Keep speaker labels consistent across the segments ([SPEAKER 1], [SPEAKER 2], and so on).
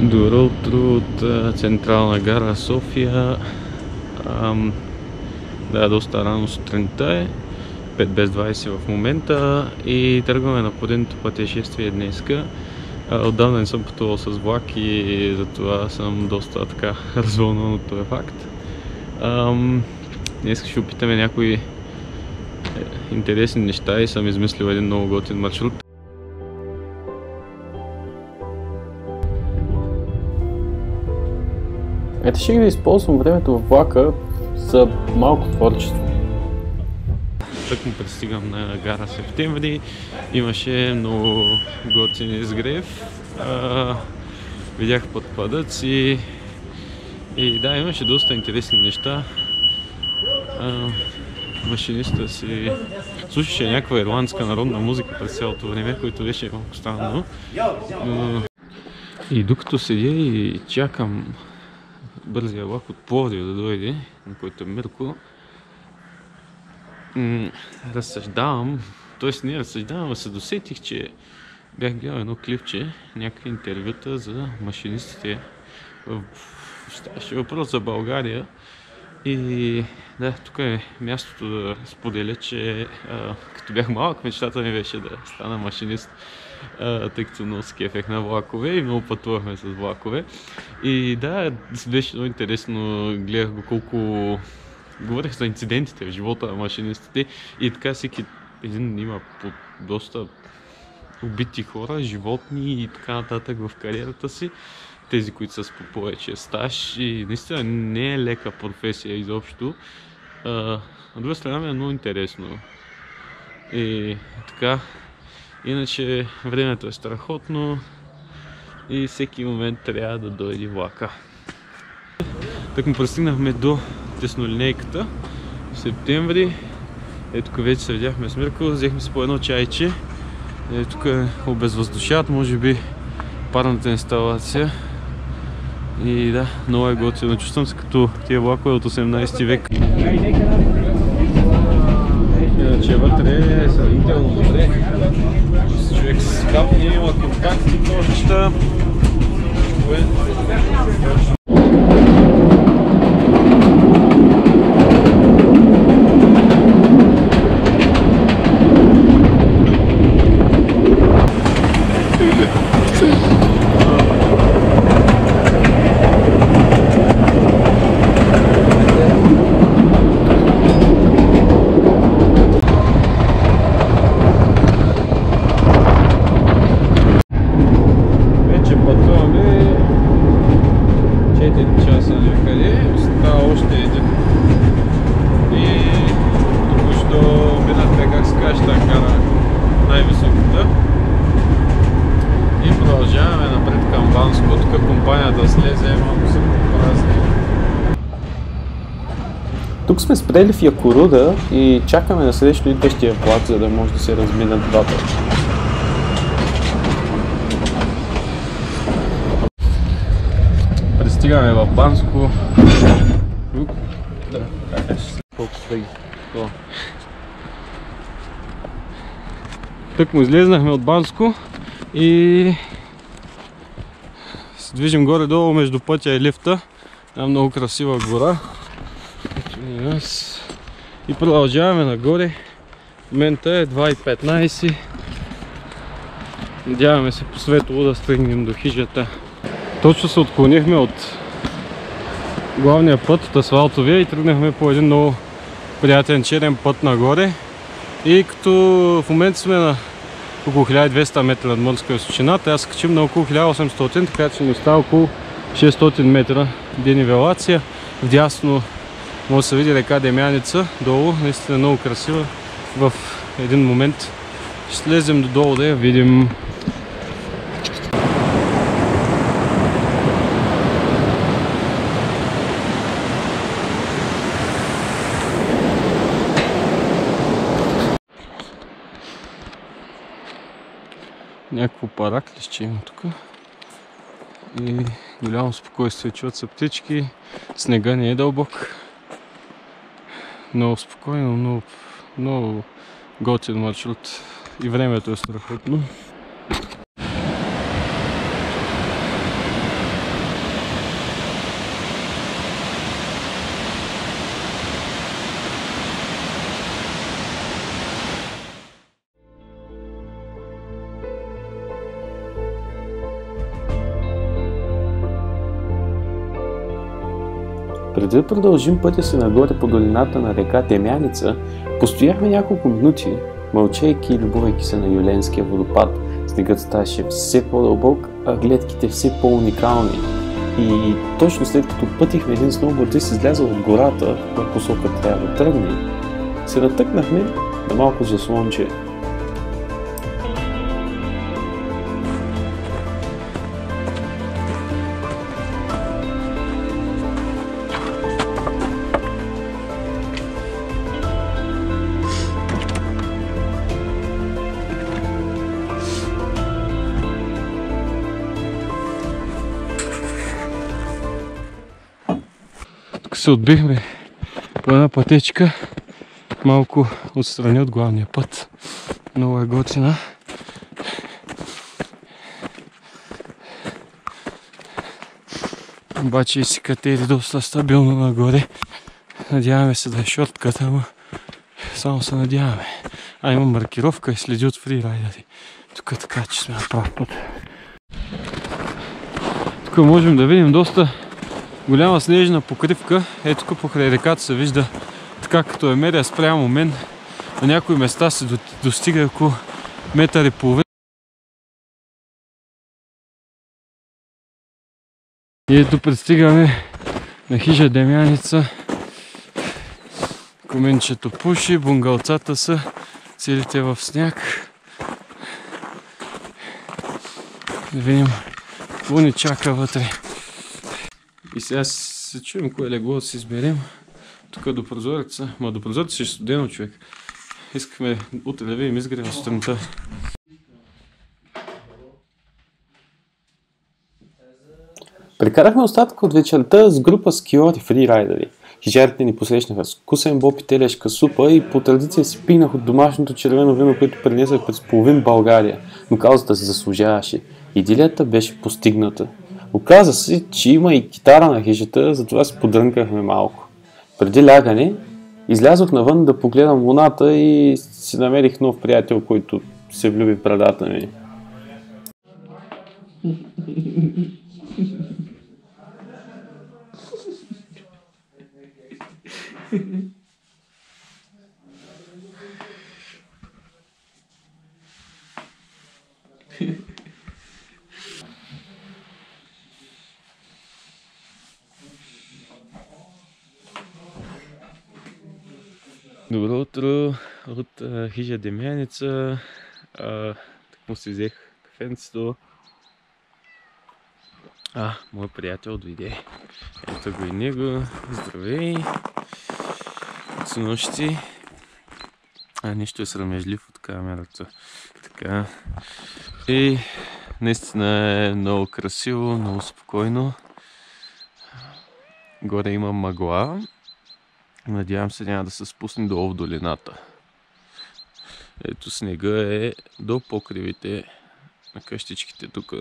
[SPEAKER 1] Добро утро от Централна гара София. Да, доста рано сутринта е, 5 без 20 в момента и тръгваме на поредното пътешествие днеска. Отдавна не съм пътувал с влак и затова съм доста така развълнуван от този факт. Днес ще опитаме някои интересни неща и съм измислил един много готин маршрут. Ето ще да използвам времето в влака за малко творчество. Тък му пристигам на гара Септември, имаше много готин изгрев, видях пътпадъци и да, имаше доста интересни неща. Машиниста си слушаше някаква ирландска народна музика през цялото време, което беше малко странно. И докато седя и чакам бързия влак от Пловдив да дойде, на който е Мирко, разсъждавам, т.е. не разсъждавам, а се досетих, че бях гледал едно клипче, някакви интервюта за машинистите. Ставаше въпрос за България и да, тук е мястото да споделя, че като бях малък, мечтата ми беше да стана машинист, тъй като много се кефех на влакове и много пътувахме с влакове. И да, беше много интересно, гледах го колко говорех за инцидентите в живота на машинистите и така всеки един има доста убити хора, животни и така нататък в кариерата си. Тези, които са с повече стаж и наистина не е лека професия изобщо. От друга страна ми е много интересно. И така, иначе времето е страхотно и всеки момент трябва да дойде влака. Так му пристигнахме до теснолинейката в Септември. Ето тук вече се видяхме с Мирко, взехме си по едно чайче. Тук е обезвъздушат, може би парната инсталация. И да, много е готино. Чувствам се като тия влакове от 18 век. Иначе вътре е сравнително добре. Човек с капни, има контакти, точта. Тук сме спрели в Якоруда и чакаме на срещу идващия влак, за да може да се разминат двата. Пристигаме в Банско. Тък му излезнахме от Банско и се движим горе-долу между пътя и лифта. Една много красива гора. И продължаваме нагоре. В момента е 2:15. Надяваме се по светло да стигнем до хижата. Точно се отклонихме от главния път, от асфалтовия, и тръгнахме по един много приятен черен път нагоре. И като в момента сме на около 1200 метра над морска височина, трябва да се качим на около 1800, така че ни остава около 600 метра денивелация. Вдясно може да се види река Демяница долу, наистина много красива. В един момент ще слезем додолу да я видим. Някакво параклище има тук. И голямо спокойствие, чуват се птички, снега не е дълбок. Много спокойно, много готин маршрут и времето е страхотно. Преди да продължим пътя си нагоре по долината на река Темяница, постояхме няколко минути, мълчейки и любовейки се на Юленския водопад. Снегът ставаше все по-дълбок, а гледките все по-уникални. И точно след като пътихме един сноубордист излязъл от гората, в коя посока трябва да тръгне, се натъкнахме на малко заслонче. Тук се отбихме по една пътечка, малко отстрани от главния път. Много е готина. Обаче и си катери доста стабилно нагоре. Надяваме се да е шорткът, ама само се надяваме. Има маркировка и следи от фрирайдери. Тук така, че сме на прав път. Тук можем да видим доста голяма снежна покривка. Ето тук покрай реката се вижда така, като е меря спрямо мен. На някои места се достига около метър и половина. И ето пристигаме на хижа Демяница. Коменчето пуши, бунгалцата са целите в сняг. Да видим какво ни чака вътре. И сега се чуем кое легло да си изберем. Тук до прозореца. До прозореца ще е студено, човек. Искахме утре да видим изгрева сутринта. Прекарахме остатък от вечерта с група скиори фрирайдери. Хижарите ни посрещнаха с кусен боб и телешка супа и по традиция си пинах от домашното червено вино, което пренесах през половин България, но каузата се заслужаваше. Идилията беше постигната. Оказа се, че има и китара на хижата, затова се подрънкахме малко. Преди лягане, излязох навън да погледам луната и си намерих нов приятел, който се влюби в брадата ми. Добро утро от хижа Демяница. Така си взех кафенцето. Мой приятел дойде. Ето го и него. Здравей! С нощи. Нищо е срамежлив от камерата. Така. И наистина е много красиво, много спокойно. Горе има мъгла. Надявам се няма да се спусне долу в долината. Ето снега е до покривите на къщичките тук.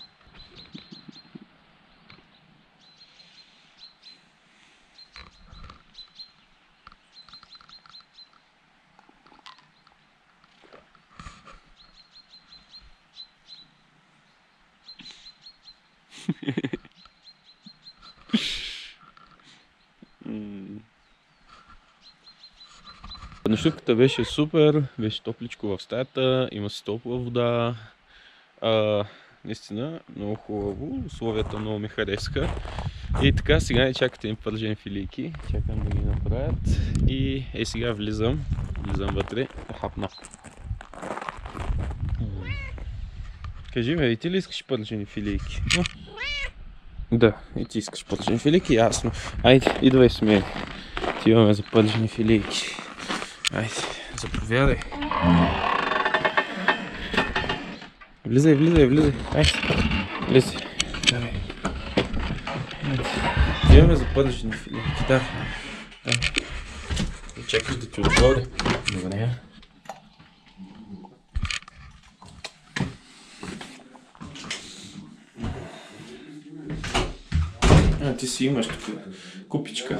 [SPEAKER 1] Нощувката беше супер, беше топличко в стаята, има си топла вода. Наистина много хубаво, условията много ми харесаха. И така, сега не чакате им пържени филийки, чакам да ги направят. И сега влизам вътре, хапна. Кажи ме, и ти ли искаш пържени филийки? Да, и ти искаш пържени филийки, ясно. Айде, идвай с мен. Ти имаме за пържени филийки. Айде, заповядай. Влизай. Айде, влизай. Давай. Айде. Имаме за пържени филийки, да. Чакаш да ти отворя. Добре. Ти си имаш тук купичка.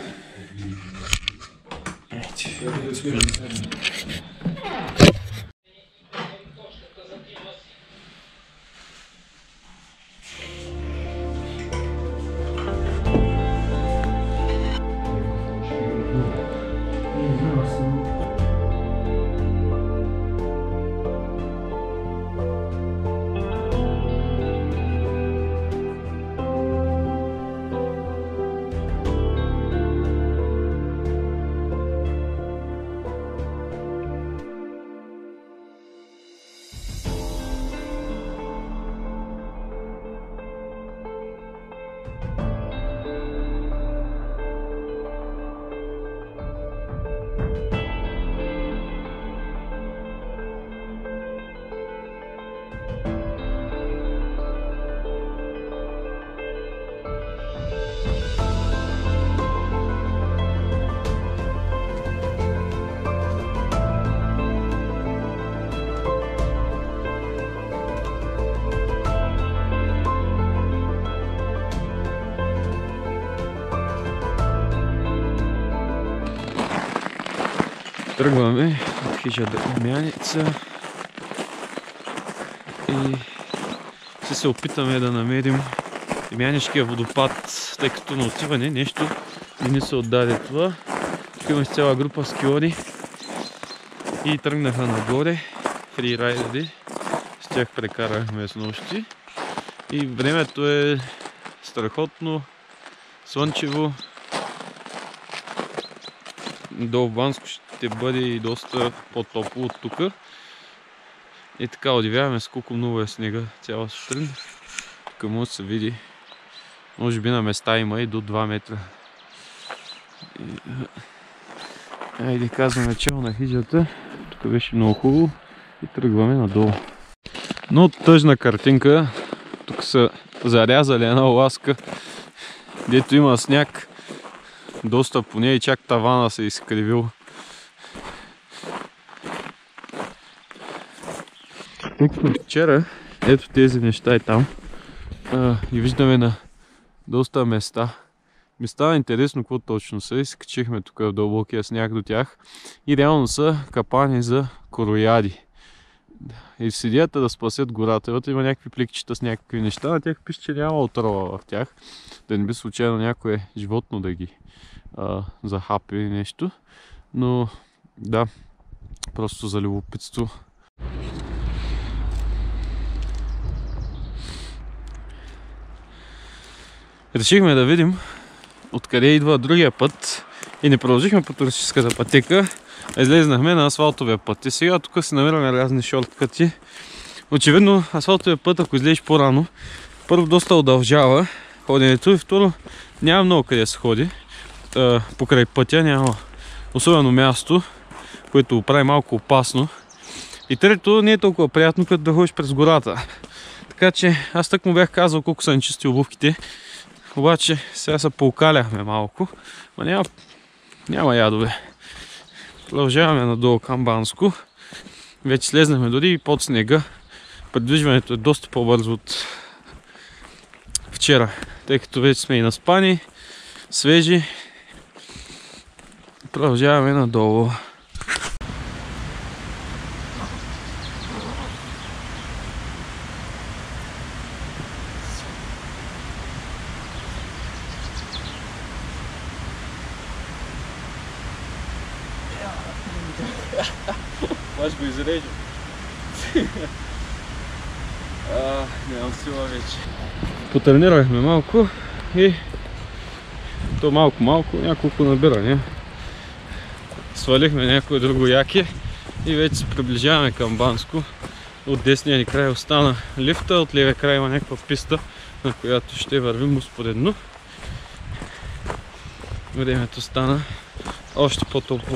[SPEAKER 1] Тръгваме от хижа Дамяница и се опитаме да намерим Дамянишкия водопад, тъй като на отиване нещо не ни се отдаде това. Тук имаш цяла група скиори и тръгнаха нагоре, фрирайдери, с тях прекарахме с нощи и времето е страхотно, слънчево. Долу в Банско ще бъде и доста по-топло от тук. И така удивяваме с колко много е снега цяла сутрин. Тук може да се види, може би на места има и до 2 метра. Айде казваме чао на хижата. Тук беше много хубаво и тръгваме надолу. Но тъжна картинка. Тук са зарязали една ласка, дето има сняг. Доста по нея и чак тавана се изкривил. Тъй като вчера ето тези неща и там ги виждаме на доста места. Ми става интересно какво точно са. Изкачихме тук в дълбокия сняг до тях и реално са капани за корояди. И с идеята да спасят гората. Вътре има някакви пликчета с някакви неща. На тях пише, че няма отрова в тях. Да не би случайно някое животно да ги захапи или нещо. Но да, просто за любопитство. Решихме да видим откъде идва другия път и не продължихме по туристическата пътека, а излезнахме на асфалтовия път. И сега тук си намираме разни шорткъти. Очевидно асфалтовия път, ако излезеш по-рано, първо доста удължава ходенето и второ няма много къде да се ходи. Покрай пътя няма особено място, което го прави малко опасно. И трето, не е толкова приятно, като да ходиш през гората. Така че аз так му бях казал колко са нечисти обувките. Обаче сега се поукаляхме малко, но няма ядове. Продължаваме надолу към Банско. Вече слезнахме дори и под снега. Придвижването е доста по-бързо от вчера, тъй като вече сме и наспани, свежи. Продължаваме надолу. Аз го изрежу. Нямам сила вече. Потренирахме малко и то малко, няколко набирания. Свалихме някое друго яке и вече се приближаваме към Банско. От десния ни край остана лифта, от левия край има някаква писта, на която ще вървим успоредно. Времето стана още по-топло.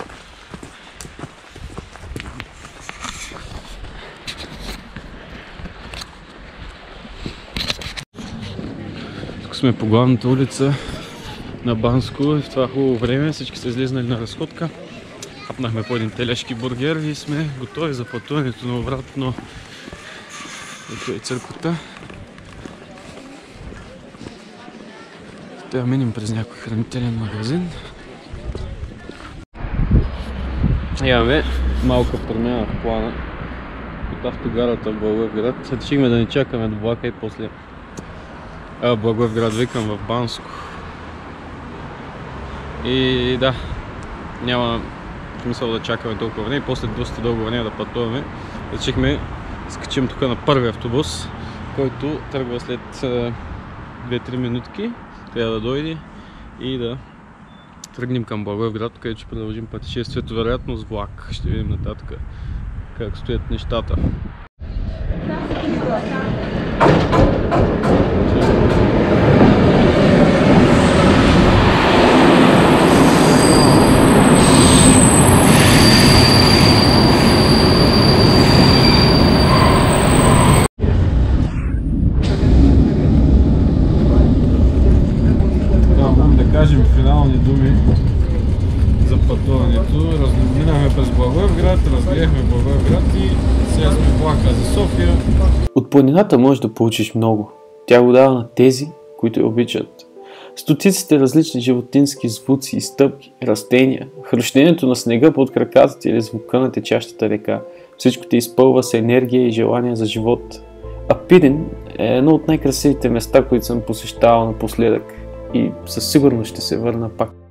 [SPEAKER 1] Сме по главната улица на Банско и в това хубаво време всички са излезнали на разходка. Хапнахме по един телешки бургер и сме готови за пътуването на обратно. Ето е църквата. Трябва минем през някой хранителен магазин. Имаме малка промяна в плана от автогарата в Благоевград. Решихме да не чакаме до влака и после Благоевград, викам, в Банско. И да, няма смисъл да чакаме толкова време и после доста дълго време да пътуваме. Решихме скачим тук на първи автобус, който тръгва след 2-3 минутки. Трябва да дойде и да тръгнем към Благоевград, където ще продължим пътешествието, вероятно с влак. Ще видим нататък как стоят нещата.
[SPEAKER 2] Кажем финални думи за пътуването. Минахме през Благоевград, разгледахме Благоевград и сега сме влака за София.
[SPEAKER 3] От планината можеш да получиш много. Тя го дава на тези, които я обичат. Стотиците различни животински звуци и стъпки, растения, хрущението на снега под краката ти или звука на течащата река. Всичко те изпълва с енергия и желание за живот. А Пирин е едно от най-красивите места, които съм посещавал напоследък и със сигурност ще се върна пак.